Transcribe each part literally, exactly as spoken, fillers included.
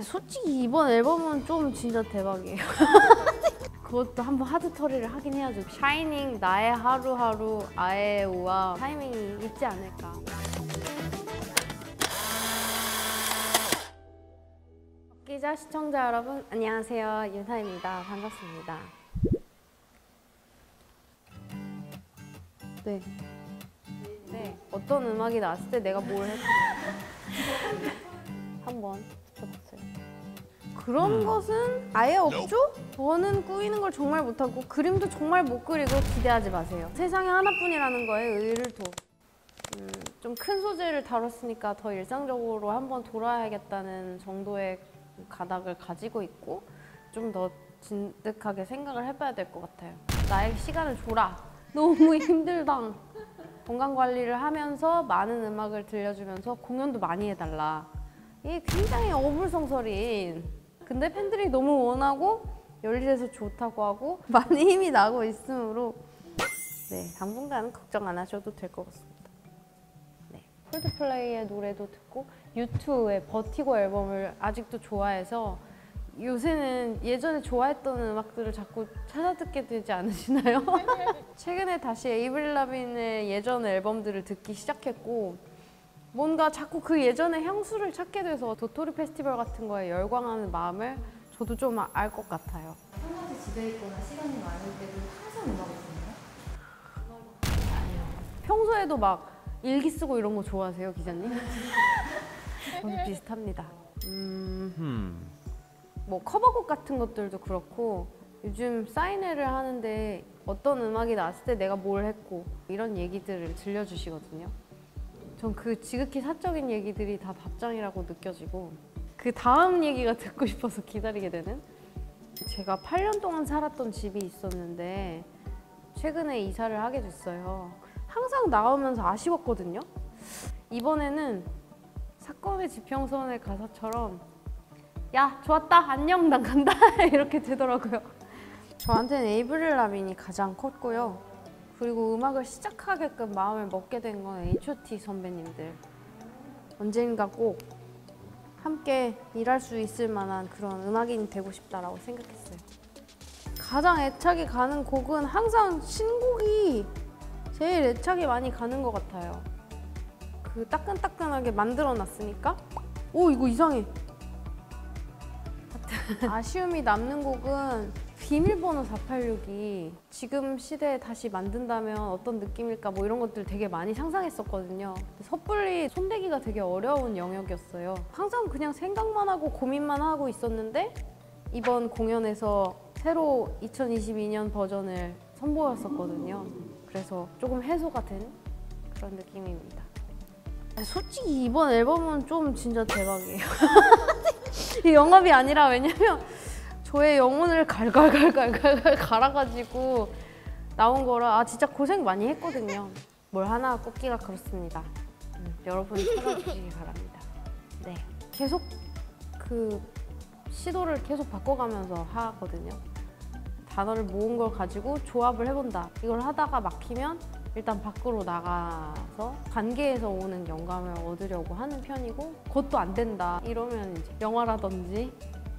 솔직히 이번 앨범은 좀 진짜 대박이에요. 그것도 한번 하드 처리를 하긴 해야죠. 샤이닝, 나의 하루하루, 아에우와 타이밍이 있지 않을까. 기자 시청자 여러분 안녕하세요. 윤하입니다. 반갑습니다. 네. 네. 어떤 음악이 나왔을 때 내가 뭘 했는지 한번 해봤어요. 그런 음. 것은 아예 없죠? 저는 꾸미는 걸 정말 못하고 그림도 정말 못 그리고 기대하지 마세요. 세상에 하나뿐이라는 거에 의의를 둬. 음, 좀 큰 소재를 다뤘으니까 더 일상적으로 한번 돌아야겠다는 정도의 가닥을 가지고 있고 좀 더 진득하게 생각을 해봐야 될 것 같아요. 나에게 시간을 줘라. 너무 힘들다. 건강관리를 하면서 많은 음악을 들려주면서 공연도 많이 해달라. 이게 굉장히 어불성설인, 근데 팬들이 너무 원하고 열일해서 좋다고 하고 많이 힘이 나고 있으므로 네, 당분간은 걱정 안 하셔도 될 것 같습니다. 네, 콜드플레이의 노래도 듣고 유투의 버티고 앨범을 아직도 좋아해서 요새는 예전에 좋아했던 음악들을 자꾸 찾아 듣게 되지 않으시나요? 최근에 다시 에이브릴 라빈의 예전 앨범들을 듣기 시작했고 뭔가 자꾸 그 예전의 향수를 찾게 돼서 도토리 페스티벌 같은 거에 열광하는 마음을 저도 좀 알 것 같아요. 평상시 집에 있거나 시간이 많을 때도 항상 음악을 듣나요? 아니요. 평소에도 막 일기 쓰고 이런 거 좋아하세요, 기자님? 저도 비슷합니다. 음, 음. 뭐 커버곡 같은 것들도 그렇고 요즘 사인회를 하는데 어떤 음악이 나왔을 때 내가 뭘 했고 이런 얘기들을 들려주시거든요. 전 그 지극히 사적인 얘기들이 다 답장이라고 느껴지고 그 다음 얘기가 듣고 싶어서 기다리게 되는? 제가 팔 년 동안 살았던 집이 있었는데 최근에 이사를 하게 됐어요. 항상 나오면서 아쉬웠거든요. 이번에는 사건의 지평선의 가사처럼 야 좋았다 안녕 난 간다 이렇게 되더라고요. 저한테는 에이브릴 라빈이 가장 컸고요. 그리고 음악을 시작하게끔 마음을 먹게 된 건 에이치 오 티 선배님들. 언젠가 꼭 함께 일할 수 있을 만한 그런 음악인이 되고 싶다라고 생각했어요. 가장 애착이 가는 곡은 항상 신곡이 제일 애착이 많이 가는 것 같아요. 그 따끈따끈하게 만들어놨으니까 오 이거 이상해. 아쉬움이 남는 곡은 비밀번호 사팔육이 지금 시대에 다시 만든다면 어떤 느낌일까 뭐 이런 것들 되게 많이 상상했었거든요. 섣불리 손대기가 되게 어려운 영역이었어요. 항상 그냥 생각만 하고 고민만 하고 있었는데 이번 공연에서 새로 이천이십이 년 버전을 선보였었거든요. 그래서 조금 해소가 된 그런 느낌입니다. 솔직히 이번 앨범은 좀 진짜 대박이에요. 이 영업이 아니라 왜냐면 저의 영혼을 갈갈갈갈갈 갈아가지고 나온 거라 아 진짜 고생 많이 했거든요. 뭘 하나 꼽기가 그렇습니다. 음, 여러분 찾아주시기 바랍니다. 네, 계속 그 시도를 계속 바꿔가면서 하거든요. 단어를 모은 걸 가지고 조합을 해본다. 이걸 하다가 막히면 일단 밖으로 나가서 관계에서 오는 영감을 얻으려고 하는 편이고 그것도 안 된다. 이러면 이제 영화라든지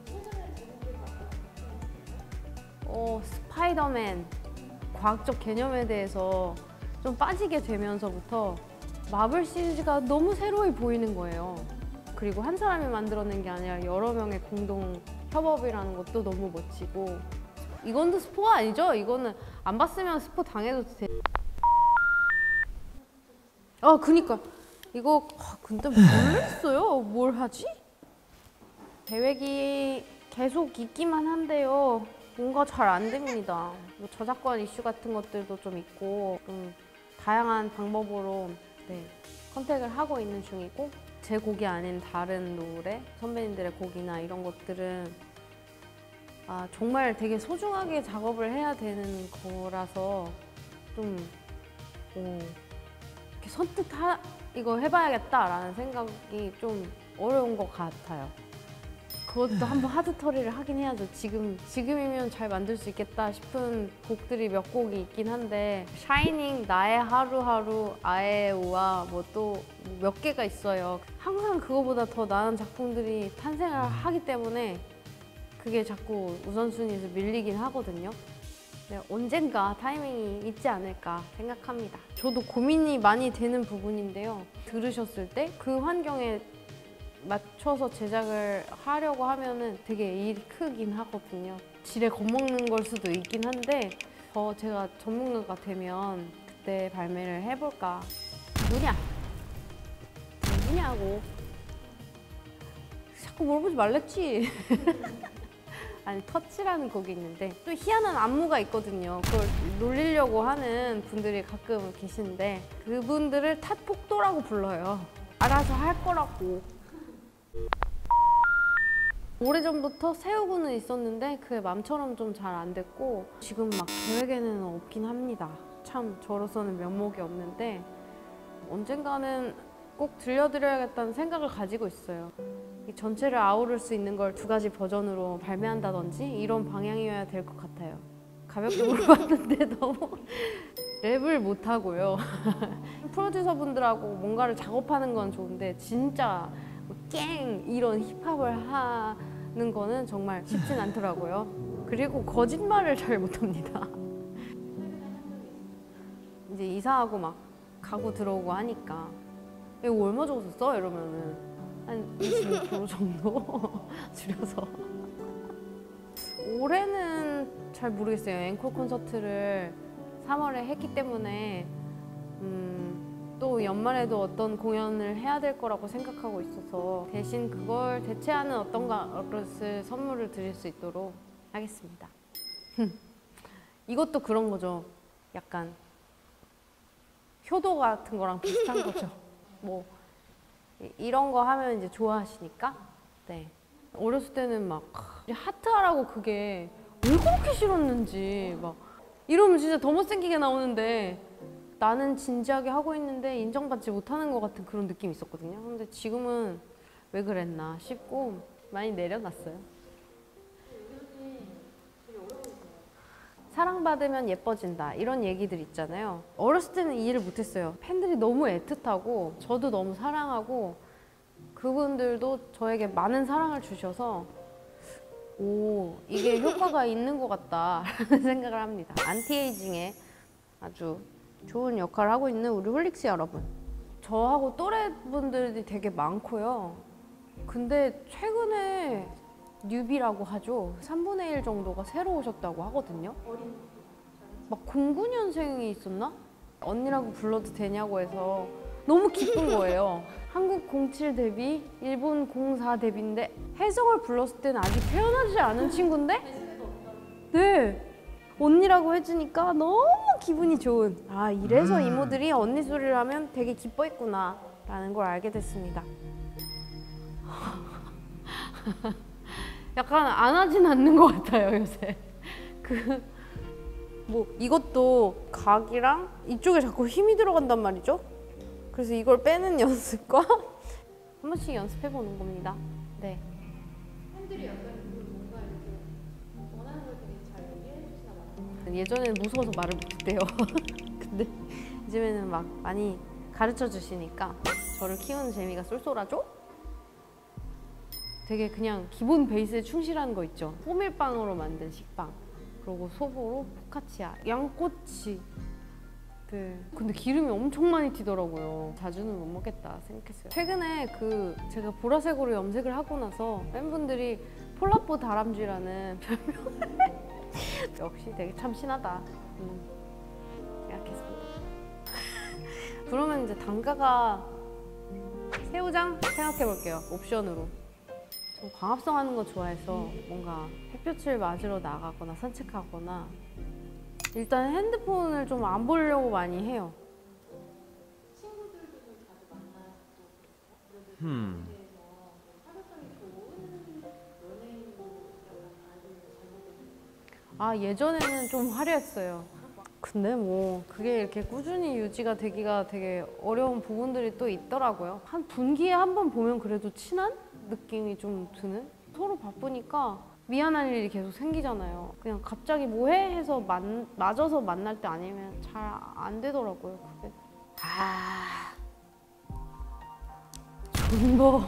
어, 스파이더맨 과학적 개념에 대해서 좀 빠지게 되면서부터 마블 시리즈가 너무 새로이 보이는 거예요. 그리고 한 사람이 만들어낸 게 아니라 여러 명의 공동 협업이라는 것도 너무 멋지고 이건 스포가 아니죠? 이거는 안 봤으면 스포 당해도 돼. 아 그니까 이거 아, 근데 모르겠어요. 뭘 하지? 계획이 계속 있기만 한데요. 뭔가 잘 안 됩니다. 뭐 저작권 이슈 같은 것들도 좀 있고 좀 다양한 방법으로 네, 컨택을 하고 있는 중이고 제 곡이 아닌 다른 노래, 선배님들의 곡이나 이런 것들은 아, 정말 되게 소중하게 작업을 해야 되는 거라서 좀 오, 이렇게 선뜻 하, 이거 해봐야겠다라는 생각이 좀 어려운 것 같아요. 그것도 한번 하드 처리를 하긴 해야죠. 지금, 지금이면 잘 만들 수 있겠다 싶은 곡들이 몇 곡이 있긴 한데 샤이닝, 나의 하루하루, 아에우와 뭐 또 몇 개가 있어요. 항상 그거보다 더 나은 작품들이 탄생을 하기 때문에 그게 자꾸 우선순위에서 밀리긴 하거든요. 네, 언젠가 타이밍이 있지 않을까 생각합니다. 저도 고민이 많이 되는 부분인데요. 들으셨을 때 그 환경에 맞춰서 제작을 하려고 하면은 되게 일이 크긴 하거든요. 지레 겁먹는 걸 수도 있긴 한데 더 제가 전문가가 되면 그때 발매를 해볼까. 누구냐? 누구냐고. 자꾸 물어보지 말랬지. 아니, 터치라는 곡이 있는데 또 희한한 안무가 있거든요. 그걸 놀리려고 하는 분들이 가끔 계시는데 그분들을 탓폭도라고 불러요. 알아서 할 거라고. 오래전부터 세우고는 있었는데 그게 맘처럼 좀 잘 안 됐고 지금 막 계획에는 없긴 합니다. 참 저로서는 면목이 없는데 언젠가는 꼭 들려드려야겠다는 생각을 가지고 있어요. 이 전체를 아우를 수 있는 걸 두 가지 버전으로 발매한다든지 이런 방향이어야 될 것 같아요. 가볍게 물어봤는데 너무 랩을 못하고요. 프로듀서분들하고 뭔가를 작업하는 건 좋은데 진짜 깽 이런 힙합을 하는 거는 정말 쉽진 않더라고요. 그리고 거짓말을 잘 못합니다. 이제 이사하고 막 가구 들어오고 하니까 이거 얼마 주고 샀어? 이러면은 한 이십오 퍼센트 정도 줄여서. 올해는 잘 모르겠어요. 앵콜 콘서트를 삼월에 했기 때문에 음, 또 연말에도 어떤 공연을 해야 될 거라고 생각하고 있어서 대신 그걸 대체하는 어떤 것을 선물을 드릴 수 있도록 하겠습니다. 이것도 그런 거죠. 약간 효도 같은 거랑 비슷한 거죠. 뭐 이런 거 하면 이제 좋아하시니까. 네. 어렸을 때는 막 하트하라고 그게 왜 그렇게 싫었는지 막 이러면 진짜 더 못생기게 나오는데 나는 진지하게 하고 있는데 인정받지 못하는 것 같은 그런 느낌이 있었거든요. 근데 지금은 왜 그랬나 싶고 많이 내려놨어요. 사랑받으면 예뻐진다 이런 얘기들 있잖아요. 어렸을 때는 이해를 못했어요. 팬들이 너무 애틋하고 저도 너무 사랑하고 그분들도 저에게 많은 사랑을 주셔서 오, 이게 효과가 있는 것 같다라는 생각을 합니다. 안티에이징에 아주 좋은 역할을 하고 있는 우리 홀릭스 여러분. 저하고 또래분들이 되게 많고요. 근데 최근에 뉴비라고 하죠. 삼분의 일 정도가 새로 오셨다고 하거든요. 막 공구 년생이 있었나? 언니라고 불러도 되냐고 해서 너무 기쁜 거예요. 한국 공칠 데뷔, 일본 공사 데뷔인데 혜성을 불렀을 때는 아직 태어나지 않은 친구인데? 네! 언니라고 해주니까 너무 기분이 좋은. 아, 이래서 이모들이 언니 소리를 하면 되게 기뻐했구나 라는 걸 알게 됐습니다. 약간 안 하진 않는 것 같아요, 요새. 그, 뭐, 이것도 각이랑 이쪽에 자꾸 힘이 들어간단 말이죠? 그래서 이걸 빼는 연습과 한 번씩 연습해보는 겁니다. 네. 팬들이 약간 뭔가 이렇게 원하는 걸 되게 잘 얘기해주시나 봐요. 예전에는 무서워서 말을 못했대요. 근데 요즘에는 막 많이 가르쳐 주시니까 저를 키우는 재미가 쏠쏠하죠? 되게 그냥 기본 베이스에 충실한 거 있죠. 호밀빵으로 만든 식빵, 그리고 소보로 포카치아, 양꼬치. 네. 근데 기름이 엄청 많이 튀더라고요. 자주는 못 먹겠다 생각했어요. 최근에 그 제가 보라색으로 염색을 하고 나서 팬분들이 폴라포 다람쥐라는 별명을 역시 되게 참신하다 음, 생각했습니다. 그러면 이제 단가가 새우장 생각해볼게요. 옵션으로. 저 광합성 하는 거 좋아해서 뭔가 햇볕을 맞으러 나가거나 산책하거나 일단 핸드폰을 좀 안 보려고 많이 해요. 친구들도 좀 자주 만나서 음. 아, 예전에는 좀 화려했어요. 근데 뭐 그게 이렇게 꾸준히 유지가 되기가 되게 어려운 부분들이 또 있더라고요. 한 분기에 한 번 보면 그래도 친한 느낌이 좀 드는? 서로 바쁘니까 미안할 일이 계속 생기잖아요. 그냥 갑자기 뭐해? 해서 만, 맞아서 만날 때 아니면 잘 안 되더라고요. 그게. 아... 존버.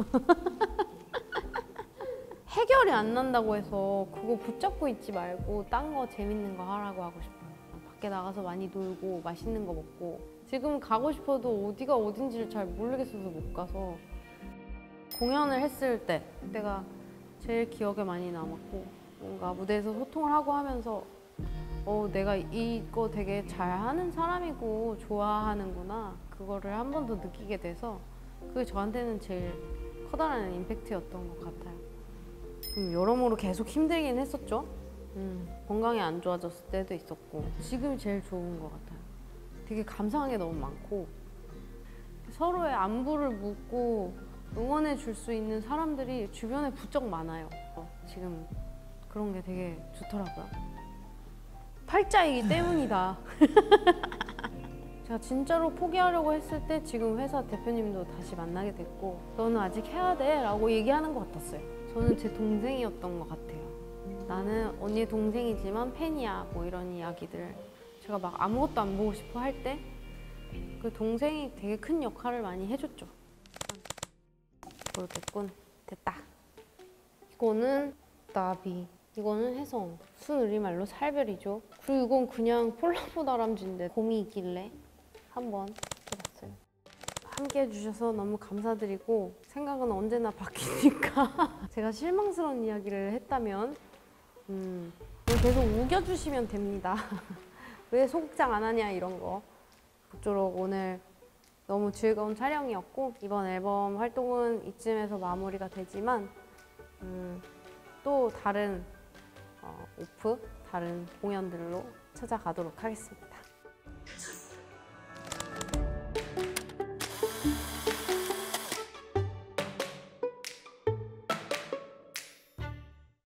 해결이 안 난다고 해서 그거 붙잡고 있지 말고 딴 거 재밌는 거 하라고 하고 싶어요. 밖에 나가서 많이 놀고 맛있는 거 먹고 지금 가고 싶어도 어디가 어딘지를 잘 모르겠어서 못 가서 공연을 했을 때 그때가 제일 기억에 많이 남았고 뭔가 무대에서 소통을 하고 하면서 어 내가 이거 되게 잘하는 사람이고 좋아하는구나 그거를 한 번 더 느끼게 돼서 그게 저한테는 제일 커다란 임팩트였던 것 같아요. 좀 여러모로 계속 힘들긴 했었죠. 음, 건강이 안 좋아졌을 때도 있었고 지금이 제일 좋은 것 같아요. 되게 감사한 게 너무 많고 서로의 안부를 묻고 응원해 줄 수 있는 사람들이 주변에 부쩍 많아요. 지금 그런 게 되게 좋더라고요. 팔자이기 때문이다. 제가 진짜로 포기하려고 했을 때 지금 회사 대표님도 다시 만나게 됐고 너는 아직 해야 돼 라고 얘기하는 것 같았어요. 저는 제 동생이었던 것 같아요. 나는 언니의 동생이지만 팬이야 뭐 이런 이야기들 제가 막 아무것도 안 보고 싶어 할 때 그 동생이 되게 큰 역할을 많이 해줬죠. 모르겠군. 됐다. 이거는 나비, 이거는 혜성, 순우리말로 살별이죠. 그리고 이건 그냥 폴라보 다람쥐인데 곰이 있길래 한번 해봤어요. 함께 해주셔서 너무 감사드리고 생각은 언제나 바뀌니까 제가 실망스러운 이야기를 했다면 음, 계속 우겨주시면 됩니다. 왜 소극장 안 하냐 이런 거. 그쪼록 오늘 너무 즐거운 촬영이었고 이번 앨범 활동은 이쯤에서 마무리가 되지만 음, 또 다른 어, 오프, 다른 공연들로 찾아가도록 하겠습니다.